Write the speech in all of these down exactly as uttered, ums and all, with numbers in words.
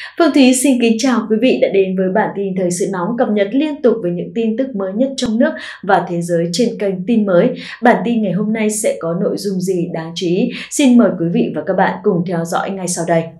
Phương Thúy xin kính chào quý vị đã đến với bản tin thời sự nóng cập nhật liên tục về những tin tức mới nhất trong nước và thế giới trên kênh Tin Mới. Bản tin ngày hôm nay sẽ có nội dung gì đáng chú ý? Xin mời quý vị và các bạn cùng theo dõi ngay sau đây.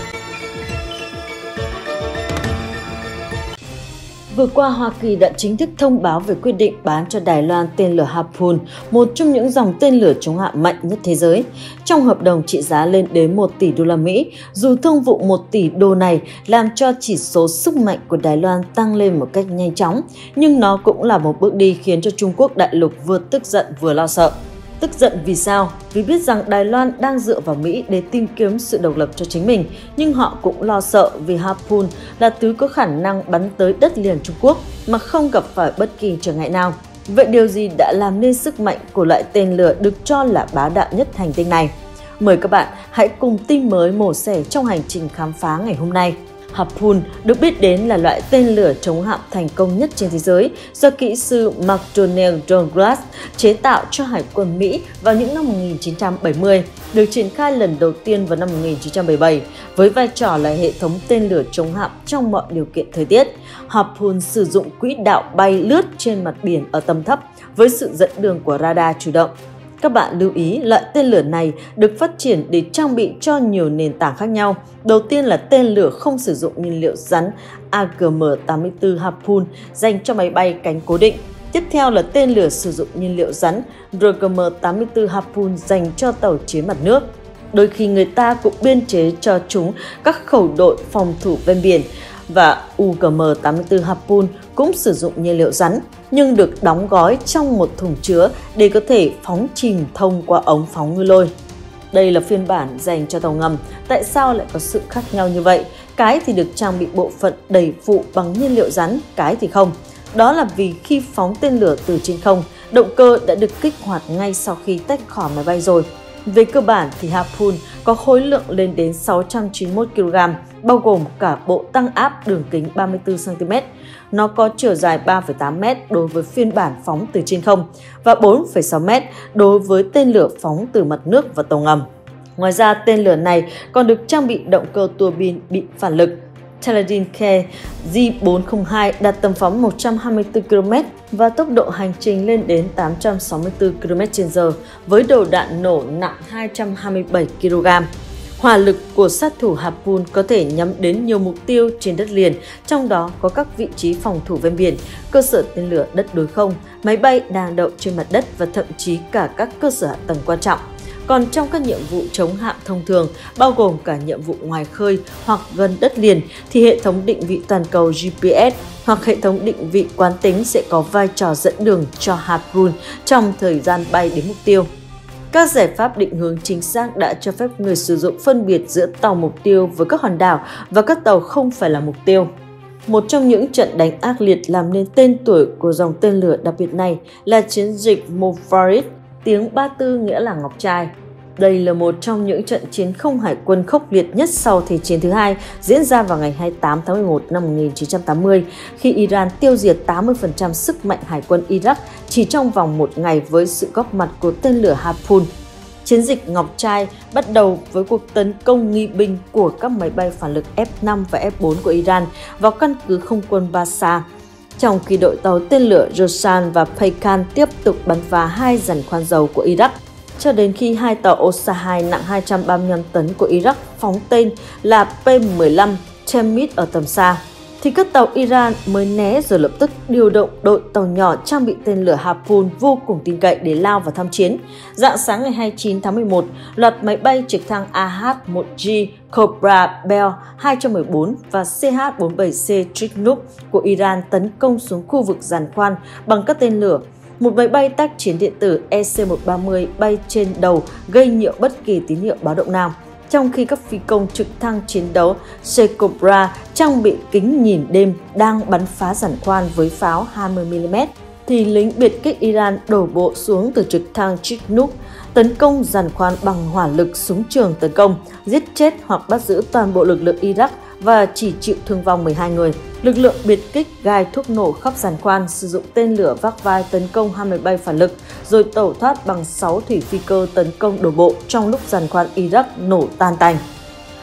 Vừa qua, Hoa Kỳ đã chính thức thông báo về quyết định bán cho Đài Loan tên lửa Harpoon, một trong những dòng tên lửa chống hạm mạnh nhất thế giới. Trong hợp đồng trị giá lên đến một tỷ đô la Mỹ, dù thương vụ một tỷ đô này làm cho chỉ số sức mạnh của Đài Loan tăng lên một cách nhanh chóng, nhưng nó cũng là một bước đi khiến cho Trung Quốc đại lục vừa tức giận vừa lo sợ. Tức giận vì sao? Vì biết rằng Đài Loan đang dựa vào Mỹ để tìm kiếm sự độc lập cho chính mình, nhưng họ cũng lo sợ vì Harpoon là thứ có khả năng bắn tới đất liền Trung Quốc mà không gặp phải bất kỳ trở ngại nào. Vậy điều gì đã làm nên sức mạnh của loại tên lửa được cho là bá đạo nhất hành tinh này? Mời các bạn hãy cùng Tin Mới mổ xẻ trong hành trình khám phá ngày hôm nay. Harpoon được biết đến là loại tên lửa chống hạm thành công nhất trên thế giới do kỹ sư McDonnell Douglas chế tạo cho Hải quân Mỹ vào những năm một nghìn chín trăm bảy mươi, được triển khai lần đầu tiên vào năm một nghìn chín trăm bảy mươi bảy với vai trò là hệ thống tên lửa chống hạm trong mọi điều kiện thời tiết. Harpoon sử dụng quỹ đạo bay lướt trên mặt biển ở tầm thấp với sự dẫn đường của radar chủ động. Các bạn lưu ý loại tên lửa này được phát triển để trang bị cho nhiều nền tảng khác nhau. Đầu tiên là tên lửa không sử dụng nhiên liệu rắn A G M tám mươi tư Harpoon dành cho máy bay cánh cố định. Tiếp theo là tên lửa sử dụng nhiên liệu rắn R G M tám mươi tư Harpoon dành cho tàu chiến mặt nước. Đôi khi người ta cũng biên chế cho chúng các khẩu đội phòng thủ ven biển, và U G M tám mươi tư Harpoon cũng sử dụng nhiên liệu rắn nhưng được đóng gói trong một thùng chứa để có thể phóng chìm thông qua ống phóng ngư lôi. Đây là phiên bản dành cho tàu ngầm. Tại sao lại có sự khác nhau như vậy? Cái thì được trang bị bộ phận đẩy phụ bằng nhiên liệu rắn, cái thì không. Đó là vì khi phóng tên lửa từ trên không, động cơ đã được kích hoạt ngay sau khi tách khỏi máy bay rồi. Về cơ bản thì Harpoon có khối lượng lên đến sáu trăm chín mươi mốt ki lô gam, bao gồm cả bộ tăng áp đường kính ba mươi tư xăng ti mét. Nó có chiều dài ba phẩy tám mét đối với phiên bản phóng từ trên không và bốn phẩy sáu mét đối với tên lửa phóng từ mặt nước và tàu ngầm. Ngoài ra, tên lửa này còn được trang bị động cơ tua bin bị phản lực Teledyne Care G bốn không hai đạt tầm phóng một trăm hai mươi tư ki lô mét và tốc độ hành trình lên đến tám trăm sáu mươi tư ki lô mét trên giờ với đầu đạn nổ nặng hai trăm hai mươi bảy ki lô gam. Hỏa lực của sát thủ Harpoon có thể nhắm đến nhiều mục tiêu trên đất liền, trong đó có các vị trí phòng thủ ven biển, cơ sở tên lửa đất đối không, máy bay đang đậu trên mặt đất và thậm chí cả các cơ sở hạ tầng quan trọng. Còn trong các nhiệm vụ chống hạm thông thường, bao gồm cả nhiệm vụ ngoài khơi hoặc gần đất liền, thì hệ thống định vị toàn cầu G P S hoặc hệ thống định vị quán tính sẽ có vai trò dẫn đường cho Harpoon trong thời gian bay đến mục tiêu. Các giải pháp định hướng chính xác đã cho phép người sử dụng phân biệt giữa tàu mục tiêu với các hòn đảo và các tàu không phải là mục tiêu. Một trong những trận đánh ác liệt làm nên tên tuổi của dòng tên lửa đặc biệt này là chiến dịch Mofarid, tiếng Ba Tư nghĩa là ngọc trai. Đây là một trong những trận chiến không hải quân khốc liệt nhất sau Thế chiến thứ hai, diễn ra vào ngày hai mươi tám tháng mười một năm một nghìn chín trăm tám mươi, khi Iran tiêu diệt tám mươi phần trăm sức mạnh hải quân Iraq chỉ trong vòng một ngày với sự góp mặt của tên lửa Harpoon. Chiến dịch Ngọc Trai bắt đầu với cuộc tấn công nghi binh của các máy bay phản lực F năm và F bốn của Iran vào căn cứ không quân Basa, trong khi đội tàu tên lửa Josan và Paykan tiếp tục bắn phá hai giàn khoan dầu của Iraq, cho đến khi hai tàu Osa hai nặng hai trăm ba mươi lăm tấn của Iraq phóng tên là P mười lăm Temid ở tầm xa, thì các tàu Iran mới né rồi lập tức điều động đội tàu nhỏ trang bị tên lửa Harpoon vô cùng tin cậy để lao vào tham chiến. Rạng sáng ngày hai mươi chín tháng mười một, loạt máy bay trực thăng A H một G Cobra Bell hai trăm mười bốn và C H bốn mươi bảy C Triknuk của Iran tấn công xuống khu vực giàn khoan bằng các tên lửa. Một máy bay tác chiến điện tử E C một ba mươi bay trên đầu gây nhiễu bất kỳ tín hiệu báo động nào, trong khi các phi công trực thăng chiến đấu C Cobra trang bị kính nhìn đêm đang bắn phá giàn khoan với pháo hai mươi mi li mét, thì lính biệt kích Iran đổ bộ xuống từ trực thăng Triknuk, tấn công giàn khoan bằng hỏa lực súng trường tấn công, giết chết hoặc bắt giữ toàn bộ lực lượng Iraq và chỉ chịu thương vong mười hai người. Lực lượng biệt kích gài thuốc nổ khắp giàn khoan, sử dụng tên lửa vác vai tấn công hai máy bay phản lực, rồi tẩu thoát bằng sáu thủy phi cơ tấn công đổ bộ trong lúc giàn khoan Iraq nổ tan tành.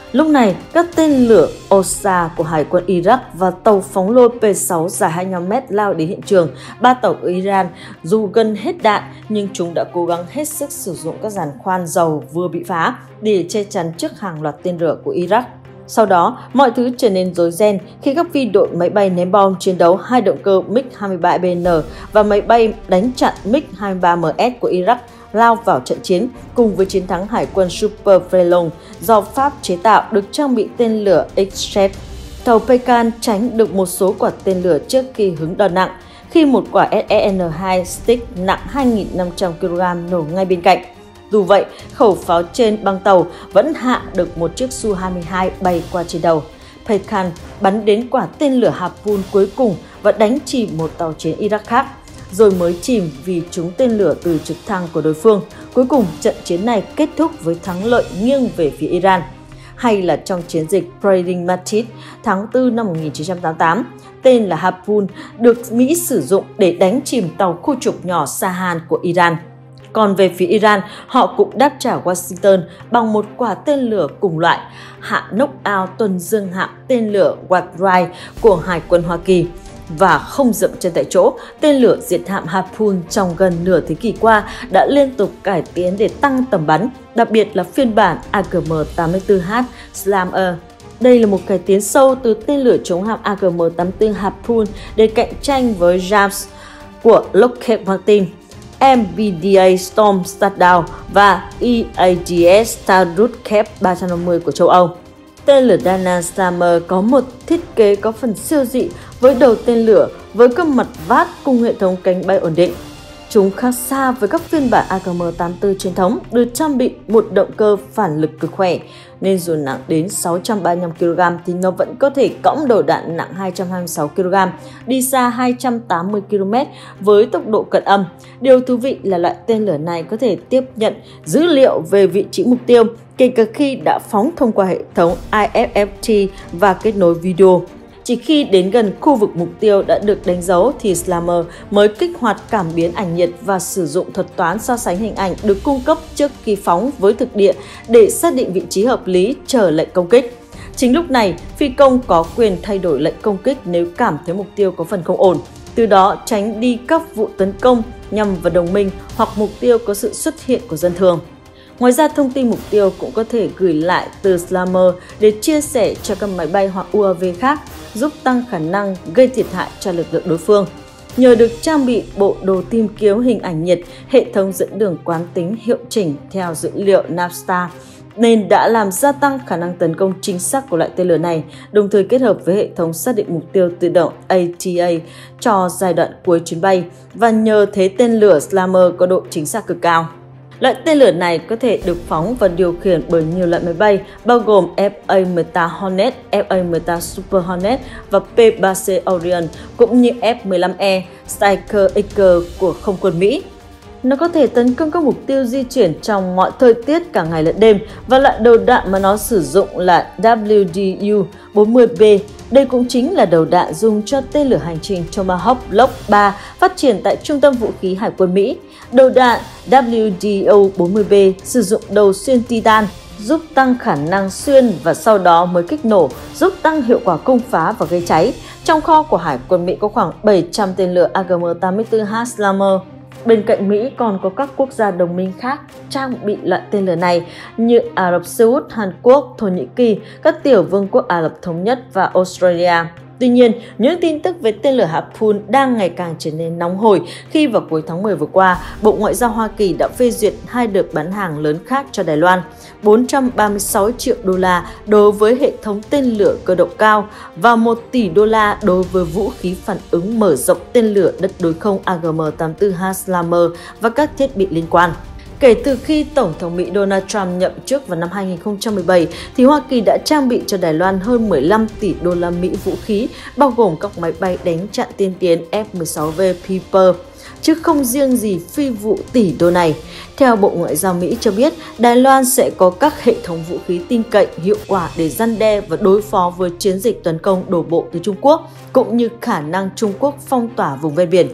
Lúc này, các tên lửa Osa của Hải quân Iraq và tàu phóng lôi P sáu dài hai mươi lăm mét lao đến hiện trường. Ba tàu của Iran dù gần hết đạn nhưng chúng đã cố gắng hết sức sử dụng các giàn khoan dầu vừa bị phá để che chắn trước hàng loạt tên lửa của Iraq. Sau đó, mọi thứ trở nên rối ren khi các phi đội máy bay ném bom chiến đấu hai động cơ MiG hai mươi ba B N và máy bay đánh chặn MiG hai mươi ba M S của Iraq lao vào trận chiến cùng với chiến thắng hải quân Super Frelon do Pháp chế tạo được trang bị tên lửa Exocet. Tàu Pecan tránh được một số quả tên lửa trước khi hứng đòn nặng, khi một quả S E N hai Stick nặng hai nghìn năm trăm ki lô gam nổ ngay bên cạnh. Dù vậy, khẩu pháo trên băng tàu vẫn hạ được một chiếc Su hai mươi hai bay qua trên đầu. Pecan bắn đến quả tên lửa Harpoon cuối cùng và đánh chìm một tàu chiến Iraq khác, rồi mới chìm vì trúng tên lửa từ trực thăng của đối phương. Cuối cùng, trận chiến này kết thúc với thắng lợi nghiêng về phía Iran. Hay là trong chiến dịch Brading Mattis tháng tư năm một nghìn chín trăm tám mươi tám, tên là Harpoon được Mỹ sử dụng để đánh chìm tàu khu trục nhỏ Sahan của Iran. Còn về phía Iran, họ cũng đáp trả Washington bằng một quả tên lửa cùng loại, hạ knock-out tuần dương hạm tên lửa Warspite của Hải quân Hoa Kỳ. Và không dậm chân tại chỗ, tên lửa diệt hạm Harpoon trong gần nửa thế kỷ qua đã liên tục cải tiến để tăng tầm bắn, đặc biệt là phiên bản A G M tám mươi tư H Slammer. Đây là một cải tiến sâu từ tên lửa chống hạm A G M tám mươi tư Harpoon để cạnh tranh với James của Lockheed Martin, M B D A Storm Shadow và E A D S Starship ba trăm năm mươi của châu Âu. Tên lửa Dana Slammer có một thiết kế có phần siêu dị với đầu tên lửa với các mặt vát cùng hệ thống cánh bay ổn định. Chúng khác xa với các phiên bản A G M tám mươi tư truyền thống được trang bị một động cơ phản lực cực khỏe, nên dù nặng đến sáu trăm ba mươi lăm ki lô gam thì nó vẫn có thể cõng đầu đạn nặng hai trăm hai mươi sáu ki lô gam, đi xa hai trăm tám mươi ki lô mét với tốc độ cận âm. Điều thú vị là loại tên lửa này có thể tiếp nhận dữ liệu về vị trí mục tiêu, kể cả khi đã phóng thông qua hệ thống I F F T và kết nối video. Chỉ khi đến gần khu vực mục tiêu đã được đánh dấu thì Slammer mới kích hoạt cảm biến ảnh nhiệt và sử dụng thuật toán so sánh hình ảnh được cung cấp trước khi phóng với thực địa để xác định vị trí hợp lý chờ lệnh công kích. Chính lúc này, phi công có quyền thay đổi lệnh công kích nếu cảm thấy mục tiêu có phần không ổn, từ đó tránh đi các vụ tấn công nhằm vào đồng minh hoặc mục tiêu có sự xuất hiện của dân thường. Ngoài ra, thông tin mục tiêu cũng có thể gửi lại từ Slammer để chia sẻ cho các máy bay hoặc U A V khác, giúp tăng khả năng gây thiệt hại cho lực lượng đối phương. Nhờ được trang bị bộ đồ tìm kiếm hình ảnh nhiệt, hệ thống dẫn đường quán tính hiệu chỉnh theo dữ liệu Navstar, nên đã làm gia tăng khả năng tấn công chính xác của loại tên lửa này, đồng thời kết hợp với hệ thống xác định mục tiêu tự động A T A cho giai đoạn cuối chuyến bay, và nhờ thế tên lửa Slammer có độ chính xác cực cao. Loại tên lửa này có thể được phóng và điều khiển bởi nhiều loại máy bay, bao gồm F A mười tám Hornet, F A mười tám Super Hornet và P ba C Orion, cũng như F mười lăm E Striker Eagle của không quân Mỹ. Nó có thể tấn công các mục tiêu di chuyển trong mọi thời tiết cả ngày lẫn đêm, và loại đầu đạn mà nó sử dụng là W D U bốn mươi B. Đây cũng chính là đầu đạn dùng cho tên lửa hành trình Tomahawk Block ba phát triển tại Trung tâm Vũ khí Hải quân Mỹ. Đầu đạn W D O bốn mươi B sử dụng đầu xuyên titan, giúp tăng khả năng xuyên và sau đó mới kích nổ, giúp tăng hiệu quả công phá và gây cháy. Trong kho của Hải quân Mỹ có khoảng bảy trăm tên lửa A G M tám mươi tư H Slammer. Bên cạnh Mỹ còn có các quốc gia đồng minh khác trang bị loại tên lửa này như Ả Rập Xê Út, Hàn Quốc, Thổ Nhĩ Kỳ, các tiểu vương quốc Ả Rập Thống Nhất và Australia. Tuy nhiên, những tin tức về tên lửa Harpoon đang ngày càng trở nên nóng hổi khi vào cuối tháng mười vừa qua, Bộ Ngoại giao Hoa Kỳ đã phê duyệt hai đợt bán hàng lớn khác cho Đài Loan, bốn trăm ba mươi sáu triệu đô la đối với hệ thống tên lửa cơ động cao và một tỷ đô la đối với vũ khí phản ứng mở rộng tên lửa đất đối không A G M tám mươi tư H Slammer và các thiết bị liên quan. Kể từ khi Tổng thống Mỹ Donald Trump nhậm chức vào năm hai nghìn không trăm mười bảy, thì Hoa Kỳ đã trang bị cho Đài Loan hơn mười lăm tỷ đô la Mỹ vũ khí, bao gồm các máy bay đánh chặn tiên tiến F mười sáu V Piper, chứ không riêng gì phi vụ tỷ đô này. Theo Bộ Ngoại giao Mỹ cho biết, Đài Loan sẽ có các hệ thống vũ khí tin cậy hiệu quả để răn đe và đối phó với chiến dịch tấn công đổ bộ từ Trung Quốc, cũng như khả năng Trung Quốc phong tỏa vùng ven biển.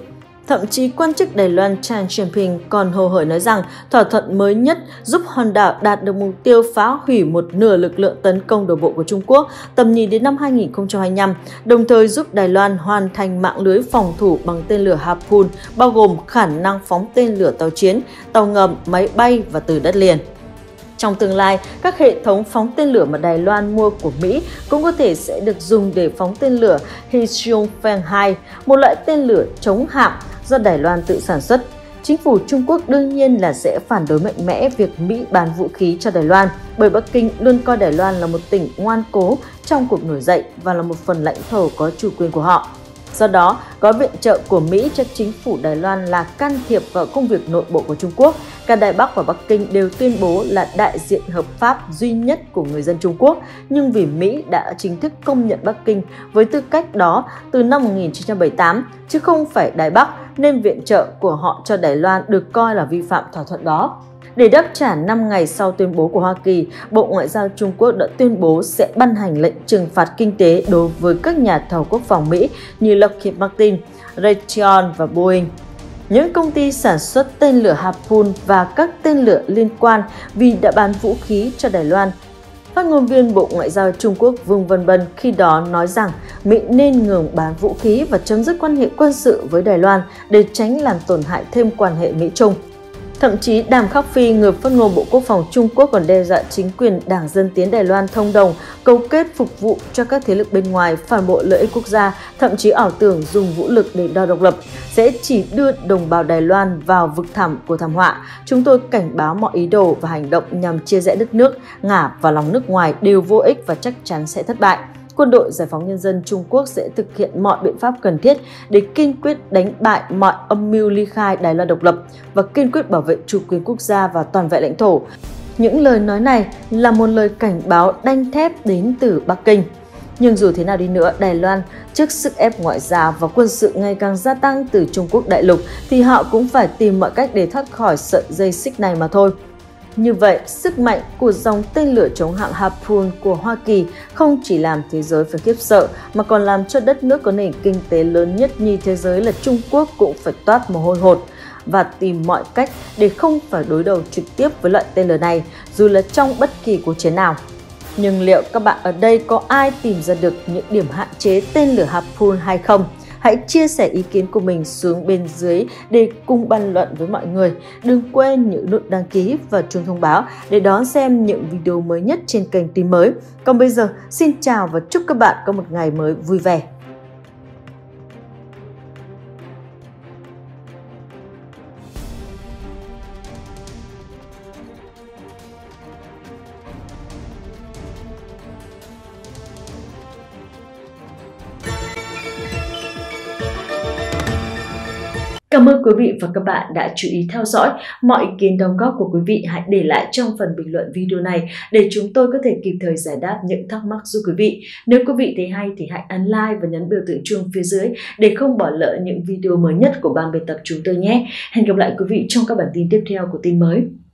Thậm chí quan chức Đài Loan Chan Xiaoping còn hồ hởi nói rằng thỏa thuận mới nhất giúp hòn đảo đạt được mục tiêu phá hủy một nửa lực lượng tấn công đổ bộ của Trung Quốc tầm nhìn đến năm hai nghìn không trăm hai mươi lăm, đồng thời giúp Đài Loan hoàn thành mạng lưới phòng thủ bằng tên lửa Harpoon, bao gồm khả năng phóng tên lửa tàu chiến, tàu ngầm, máy bay và từ đất liền. Trong tương lai, các hệ thống phóng tên lửa mà Đài Loan mua của Mỹ cũng có thể sẽ được dùng để phóng tên lửa Hsiung-Feng hai, một loại tên lửa chống hạm do Đài Loan tự sản xuất. Chính phủ Trung Quốc đương nhiên là sẽ phản đối mạnh mẽ việc Mỹ bán vũ khí cho Đài Loan, bởi Bắc Kinh luôn coi Đài Loan là một tỉnh ngoan cố trong cuộc nổi dậy và là một phần lãnh thổ có chủ quyền của họ. Do đó, gói viện trợ của Mỹ cho chính phủ Đài Loan là can thiệp vào công việc nội bộ của Trung Quốc. Cả Đài Bắc và Bắc Kinh đều tuyên bố là đại diện hợp pháp duy nhất của người dân Trung Quốc, nhưng vì Mỹ đã chính thức công nhận Bắc Kinh với tư cách đó từ năm một nghìn chín trăm bảy mươi tám, chứ không phải Đài Bắc, nên viện trợ của họ cho Đài Loan được coi là vi phạm thỏa thuận đó. Để đáp trả năm ngày sau tuyên bố của Hoa Kỳ, Bộ Ngoại giao Trung Quốc đã tuyên bố sẽ ban hành lệnh trừng phạt kinh tế đối với các nhà thầu quốc phòng Mỹ như Lockheed Martin, Raytheon và Boeing, những công ty sản xuất tên lửa Harpoon và các tên lửa liên quan vì đã bán vũ khí cho Đài Loan. Phát ngôn viên Bộ Ngoại giao Trung Quốc Vương Văn Bân khi đó nói rằng Mỹ nên ngừng bán vũ khí và chấm dứt quan hệ quân sự với Đài Loan để tránh làm tổn hại thêm quan hệ Mỹ-Trung. Thậm chí Đàm Khắc Phi, người phát ngôn Bộ Quốc phòng Trung Quốc còn đe dọa chính quyền Đảng Dân Tiến Đài Loan thông đồng, cấu kết phục vụ cho các thế lực bên ngoài phản bội lợi ích quốc gia, thậm chí ảo tưởng dùng vũ lực để đòi độc lập, sẽ chỉ đưa đồng bào Đài Loan vào vực thẳm của thảm họa. Chúng tôi cảnh báo mọi ý đồ và hành động nhằm chia rẽ đất nước, ngả vào lòng nước ngoài đều vô ích và chắc chắn sẽ thất bại. Quân đội Giải phóng Nhân dân Trung Quốc sẽ thực hiện mọi biện pháp cần thiết để kiên quyết đánh bại mọi âm mưu ly khai Đài Loan độc lập và kiên quyết bảo vệ chủ quyền quốc gia và toàn vẹn lãnh thổ. Những lời nói này là một lời cảnh báo đanh thép đến từ Bắc Kinh. Nhưng dù thế nào đi nữa, Đài Loan trước sức ép ngoại giao và quân sự ngày càng gia tăng từ Trung Quốc đại lục thì họ cũng phải tìm mọi cách để thoát khỏi sợi dây xích này mà thôi. Như vậy, sức mạnh của dòng tên lửa chống hạm Harpoon của Hoa Kỳ không chỉ làm thế giới phải khiếp sợ mà còn làm cho đất nước có nền kinh tế lớn nhất như thế giới là Trung Quốc cũng phải toát mồ hôi hột và tìm mọi cách để không phải đối đầu trực tiếp với loại tên lửa này dù là trong bất kỳ cuộc chiến nào. Nhưng liệu các bạn ở đây có ai tìm ra được những điểm hạn chế tên lửa Harpoon hay không? Hãy chia sẻ ý kiến của mình xuống bên dưới để cùng bàn luận với mọi người. Đừng quên nhấn nút đăng ký và chuông thông báo để đón xem những video mới nhất trên kênh Tin Mới. Còn bây giờ, xin chào và chúc các bạn có một ngày mới vui vẻ. Cảm ơn quý vị và các bạn đã chú ý theo dõi. Mọi ý kiến đóng góp của quý vị hãy để lại trong phần bình luận video này để chúng tôi có thể kịp thời giải đáp những thắc mắc giúp quý vị. Nếu quý vị thấy hay thì hãy ấn like và nhấn biểu tượng chuông phía dưới để không bỏ lỡ những video mới nhất của ban biên tập chúng tôi nhé. Hẹn gặp lại quý vị trong các bản tin tiếp theo của Tin Mới.